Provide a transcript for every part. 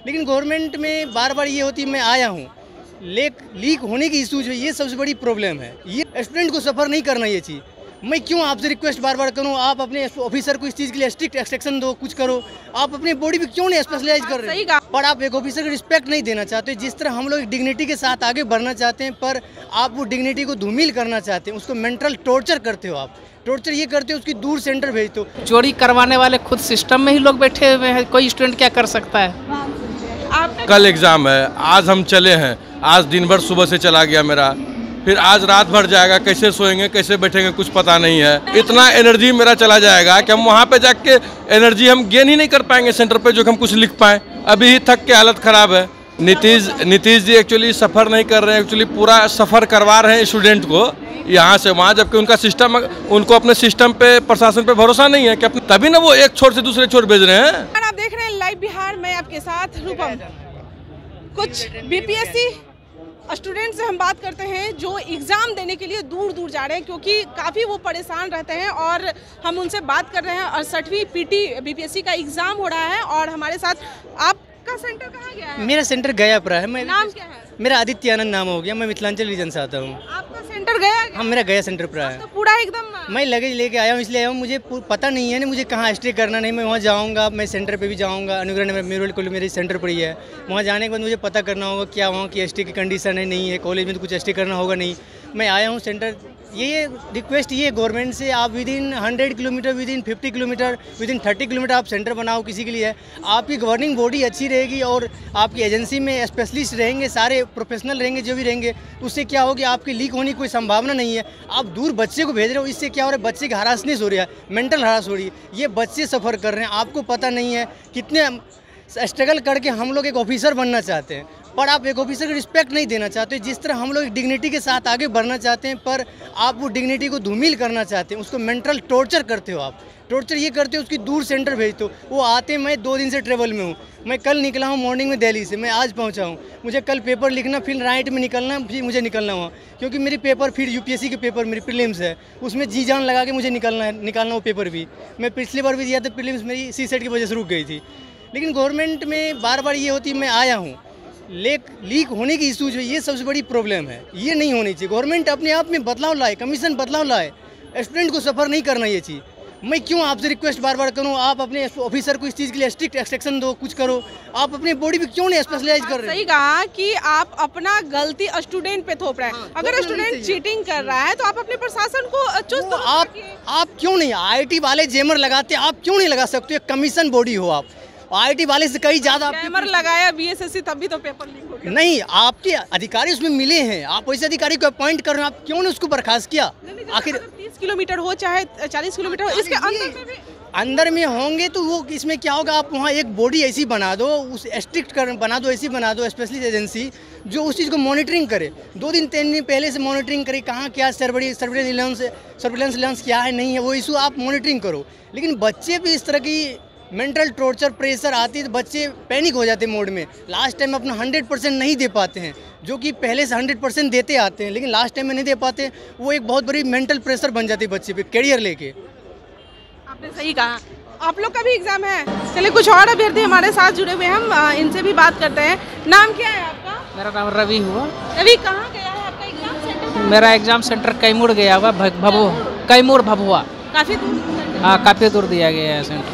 लेकिन गवर्नमेंट में बार बार ये होती है, मैं आया हूँ लीक होने की इशू जो ये सबसे बड़ी प्रॉब्लम है। ये स्टूडेंट को सफ़र नहीं करना ये चीज़। मैं क्यों आपसे रिक्वेस्ट बार बार करूं, आप अपने ऑफिसर को इस चीज़ के लिए स्ट्रिक्ट एक्सट्रैक्शन दो, कुछ करो। आप अपनी बॉडी पे क्यों नहीं स्पेशलाइज कर रहे हैं? पर आप एक ऑफिसर को रिस्पेक्ट नहीं देना चाहते। जिस तरह हम लोग डिग्निटी के साथ आगे बढ़ना चाहते हैं, पर आप वो डिग्निटी को धूमिल करना चाहते हैं, उसको मेंटल टॉर्चर करते हो। आप टॉर्चर ये करते हो, उसकी दूर सेंटर भेज दो। चोरी करवाने वाले खुद सिस्टम में ही लोग बैठे हुए हैं, कोई स्टूडेंट क्या कर सकता है? कल एग्ज़ाम है, आज हम चले हैं, आज दिन भर सुबह से चला गया मेरा, फिर आज रात भर जाएगा। कैसे सोएंगे, कैसे बैठेंगे, कुछ पता नहीं है। इतना एनर्जी मेरा चला जाएगा कि हम वहाँ पे जाके एनर्जी हम गेन ही नहीं कर पाएंगे सेंटर पे, जो कि हम कुछ लिख पाएँ। अभी ही थक के हालत ख़राब है। नीतीश जी एक्चुअली सफ़र नहीं कर रहे हैं, एक्चुअली पूरा सफ़र करवा रहे हैं स्टूडेंट को यहाँ से वहाँ, जबकि उनका सिस्टम, उनको अपने सिस्टम पे, प्रशासन पे भरोसा नहीं है कि अपने, तभी ना वो एक छोर से दूसरे छोर भेज रहे हैं। आप देख रहे हैं लाइव बिहार में, आपके साथ रूपम। कुछ बीपीएससी स्टूडेंट से हम बात करते हैं जो एग्ज़ाम देने के लिए दूर दूर जा रहे हैं, क्योंकि काफ़ी वो परेशान रहते हैं, और हम उनसे बात कर रहे हैं। और 60वीं पीटी बीपीएससी का एग्ज़ाम हो रहा है, और हमारे साथ आपका सेंटर कहाँ गया है? मेरा सेंटर गयापुरा है। नाम क्या है? मेरा आदित्य आनंद नाम हो गया। मैं मिथिलांचल रीजन से आता हूँ। आपका सेंटर गया? हाँ, मेरा गया सेंटर पर है। तो पूरा एकदम मैं लगेज लेके आया हूँ, इसलिए आया हूँ। मुझे पता नहीं है ना मुझे कहाँ स्टे करना। नहीं, मैं वहाँ जाऊँगा, मैं सेंटर पे भी जाऊँगा। अनुग्रह नगर मेरे कॉलेज मेरे सेंटर पर ही है। वहाँ जाने के बाद मुझे पता करना होगा क्या वहाँ की स्टे की कंडीशन है, नहीं है। कॉलेज में तो कुछ स्टे करना होगा नहीं। मैं आया हूँ सेंटर। ये रिक्वेस्ट ये गवर्नमेंट से, आप within 100 kilometre, within 50 kilometre, within 30 kilometre आप सेंटर बनाओ किसी के लिए है। आपकी गवर्निंग बॉडी अच्छी रहेगी और आपकी एजेंसी में स्पेशलिस्ट रहेंगे, सारे प्रोफेशनल रहेंगे, जो भी रहेंगे। उससे क्या होगी, आपकी लीक होने की कोई संभावना नहीं है। आप दूर बच्चे को भेज रहे हो, इससे क्या हो रहा है, बच्चे की हरासनेस हो रही है, मेंटल हरास हो रही है। ये बच्चे सफ़र कर रहे हैं, आपको पता नहीं है कितने स्ट्रगल करके हम लोग एक ऑफिसर बनना चाहते हैं, पर आप एक ऑफिसर को रिस्पेक्ट नहीं देना चाहते। जिस तरह हम लोग डिग्निटी के साथ आगे बढ़ना चाहते हैं, पर आप वो डिग्निटी को धूमिल करना चाहते हैं, उसको मेंटल टॉर्चर करते हो। आप टॉर्चर ये करते हो, उसकी दूर सेंटर भेज दो। वो आते, मैं 2 दिन से ट्रेवल में हूँ। मैं कल निकला हूँ मॉर्निंग में दिल्ली से, मैं आज पहुँचा हूँ। मुझे कल पेपर लिखना, फिर नाइट में निकलना, फिर मुझे निकलना हुआ, क्योंकि मेरी पेपर फिर यूपीएससी के पेपर मेरी प्रीलिम्स है, उसमें जी जान लगा के मुझे निकालना वो पेपर भी। मैं पिछली बार भी दिया था, प्रीलिम्स मेरी सीसेट की वजह से रुक गई थी। लेकिन गवर्नमेंट में बार बार ये होती है, मैं आया हूँ लीक होने की इशू जो ये सबसे बड़ी प्रॉब्लम है। ये नहीं होनी चाहिए। गवर्नमेंट अपने आप में बदलाव लाए, कमीशन बदलाव लाए, स्टूडेंट को सफ़र नहीं करना ये चीज़। मैं क्यों आपसे रिक्वेस्ट बार बार करूं, आप अपने ऑफिसर को इस चीज़ के लिए स्ट्रिक्ट एक्सट्रैक्शन दो, कुछ करो। आप अपनी बॉडी पे क्यों नहीं स्पेशलाइज कर रहे हैं? सही कहा कि आप अपना गलती स्टूडेंट पे थोप रहे हैं। हाँ, अगर स्टूडेंट चीटिंग कर रहा है तो आप अपने प्रशासन को चुस्त आप क्यों नहीं, IIT वाले जेमर लगाते, आप क्यों नहीं लगा सकते? कमीशन बॉडी हो आप, IIT वाले से कहीं ज़्यादा जेमर लगाया BSSC, तभी तो पेपर लीक हो गया। नहीं, आपके अधिकारी उसमें मिले हैं, आप वैसे अधिकारी को अपॉइंट कर रहे हैं, आप क्यों नहीं उसको बर्खास्त किया? आखिर 30 किलोमीटर हो चाहे 40 किलोमीटर हो, इसके अंदर में होंगे तो वो इसमें क्या होगा, आप वहाँ एक बॉडी ऐसी बना दो, उस स्ट्रिक्ट बना दो, ऐसी बना दो स्पेशलिस्ट एजेंसी जो उस चीज़ को मॉनिटरिंग करे। 2 दिन 3 दिन पहले से मॉनिटरिंग करे, कहाँ क्या सर्विलेंस क्या है, नहीं है, वो इशू आप मॉनिटरिंग करो। लेकिन बच्चे भी इस तरह की मेंटल टॉर्चर प्रेशर आती है तो बच्चे पैनिक हो जाते हैं मोड में। लास्ट टाइम अपना 100% नहीं दे पाते हैं, जो कि पहले से 100% देते आते हैं, लेकिन लास्ट टाइम में नहीं दे पाते। वो एक बहुत बड़ी मेंटल प्रेशर बन जाती है बच्चे पे करियर लेके। आपने सही कहा। आप लोग का भी एग्जाम है। चलिए, कुछ और अभ्यर्थी हमारे साथ जुड़े हुए हैं, हम इनसे भी बात करते हैं। नाम क्या है आपका? मेरा नाम रवि हुआ। रवि, कहाँ गया है आपका एग्जाम सेंटर? मेरा एग्जाम सेंटर कैमूर गया हुआ, कैमूर भभुआ। काफ़ी दूर? हाँ, काफ़ी दूर दिया गया है सेंटर।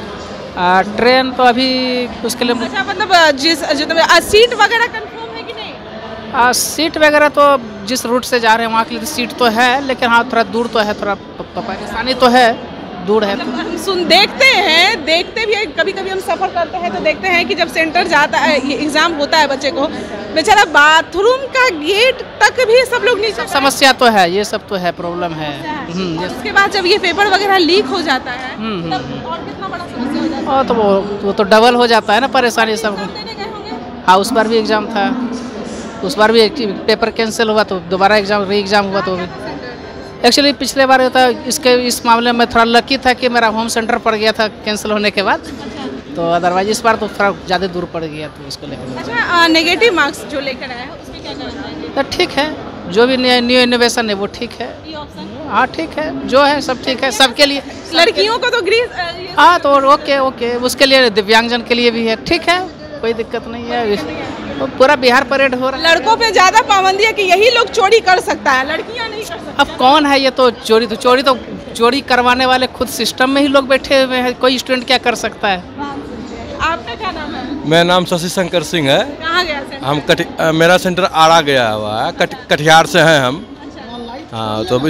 ट्रेन तो अभी उसके लिए, अच्छा, मतलब सीट वगैरह कंफर्म है कि नहीं? सीट वगैरह तो जिस रूट से जा रहे हैं वहाँ के लिए सीट तो है, लेकिन हाँ थोड़ा दूर तो है, थोड़ा परेशानी तो है, दूर है। हम देखते भी है, कभी कभी हम सफ़र करते हैं तो देखते हैं कि जब सेंटर जाता है, एग्ज़ाम होता है, बच्चे को बेचारा बाथरूम का गेट तक भी सब लोग नीचे। समस्या तो है, ये सब तो है, प्रॉब्लम है। उसके बाद जब ये पेपर वगैरह लीक हो जाता है तब और कितना बड़ा समस्या हो जाता है? तो वो तो डबल हो जाता है ना परेशानी सब। हाँ, उस बार भी एग्ज़ाम था, उस बार भी पेपर कैंसिल हुआ तो दोबारा री एग्ज़ाम हुआ। तो एक्चुअली पिछले बार था, इस मामले में थोड़ा लकी था कि मेरा होम सेंटर पड़ गया था कैंसिल होने के बाद, तो अदरवाइज इस बार तो थोड़ा ज़्यादा दूर पड़ गया, तो उसको लेकर। अच्छा, नेगेटिव मार्क्स जो लेकर आए हैं उसमें क्या कहना चाहेंगे? तो ठीक है, जो भी न्यू इनोवेशन है वो ठीक है। हाँ ठीक है, जो है सब ठीक है, सबके लिए। लड़कियों को तो हाँ तो ओके, उसके लिए दिव्यांगजन के लिए भी है, ठीक है, कोई दिक्कत नहीं है, पूरा बिहार परेड हो रहा है। लड़कों पे ज्यादा पाबंदी है कि यही लोग चोरी कर सकता है, लड़कियां नहीं कर सकती। अब कौन है ये तो चोरी करवाने वाले खुद सिस्टम में ही लोग बैठे हुए हैं, कोई स्टूडेंट क्या कर सकता है। आपका क्या नाम है? मेरा नाम शशि शंकर सिंह है। कहाँ गया सेंटर? हम मेरा सेंटर आड़ा गया हुआ है, कटिहार से हैं हम। हाँ, तो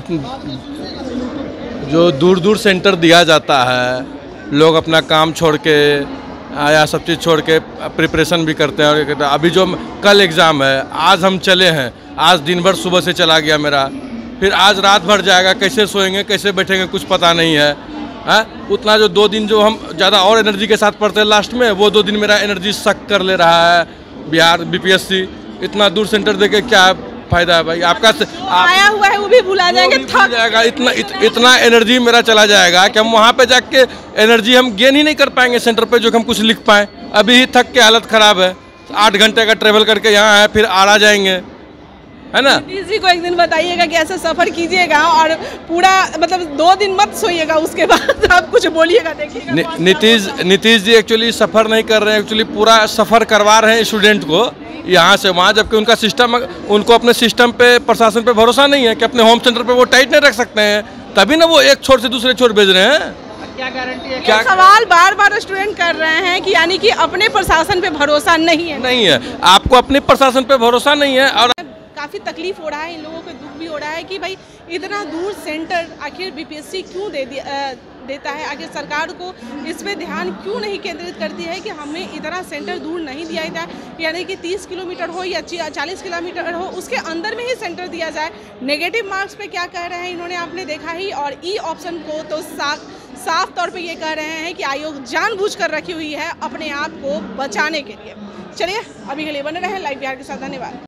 जो दूर दूर सेंटर दिया जाता है, लोग अपना काम छोड़ के या सब चीज़ छोड़ के प्रिपरेशन भी करते हैं। और अभी जो कल एग्ज़ाम है, आज हम चले हैं, आज दिन भर सुबह से चला गया मेरा, फिर आज रात भर जाएगा, कैसे सोएंगे कैसे बैठेंगे कुछ पता नहीं है। उतना जो 2 दिन जो हम ज़्यादा और एनर्जी के साथ पढ़ते हैं लास्ट में, वो 2 दिन मेरा एनर्जी सक कर ले रहा है। बिहार BPSC इतना दूर सेंटर देके क्या फायदा है भाई आपका? आया हुआ है वो भी भुला जाएंगे, थक जाएगा। इतना एनर्जी मेरा चला जाएगा कि हम वहाँ पे जाके एनर्जी हम गेन ही नहीं कर पाएंगे सेंटर पे, जो हम कुछ लिख पाएँ। अभी ही थक के हालत ख़राब है, 8 घंटे का ट्रेवल करके यहाँ आए, फिर आड़ा जाएंगे, है ना। नीतीश जी को एक दिन बताइएगा कि ऐसा सफर कीजिएगा और पूरा मतलब 2 दिन मत सोइएगा, उसके बाद आप कुछ बोलिएगा, देखिएगा। नीतीश जी एक्चुअली सफ़र नहीं कर रहे हैं, एक्चुअली पूरा सफ़र करवा रहे हैं स्टूडेंट को यहाँ से वहाँ, जबकि उनका सिस्टम, उनको अपने सिस्टम पे, प्रशासन पे भरोसा नहीं है कि अपने होम सेंटर पे वो टाइट नहीं रख सकते हैं, तभी ना वो एक छोर से दूसरे छोर भेज रहे हैं। क्या गारंटी है? क्या सवाल बार बार स्टूडेंट कर रहे हैं कि यानी कि अपने प्रशासन पे भरोसा नहीं है। आपको अपने प्रशासन पे भरोसा नहीं है। और काफ़ी तकलीफ हो रहा है, इन लोगों को दुख भी हो रहा है कि भाई इतना दूर सेंटर आखिर BPSC क्यों देता है, आखिर सरकार को इस पे ध्यान क्यों नहीं केंद्रित करती है कि हमें इतना सेंटर दूर नहीं दिया जाए, यानी कि 30 किलोमीटर हो या 40 किलोमीटर हो, उसके अंदर में ही सेंटर दिया जाए। नेगेटिव मार्क्स पे क्या कह रहे हैं इन्होंने आपने देखा ही, और ई ऑप्शन को तो साफ तौर पे ये कह रहे हैं कि आयोग जानबूझकर रखी हुई है अपने आप को बचाने के लिए। चलिए अभी के लिए बने रहे लाइव बिहार के साथ, धन्यवाद।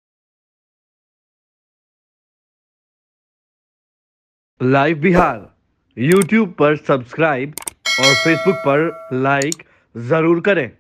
लाइव बिहार YouTube पर सब्सक्राइब और Facebook पर लाइक जरूर करें।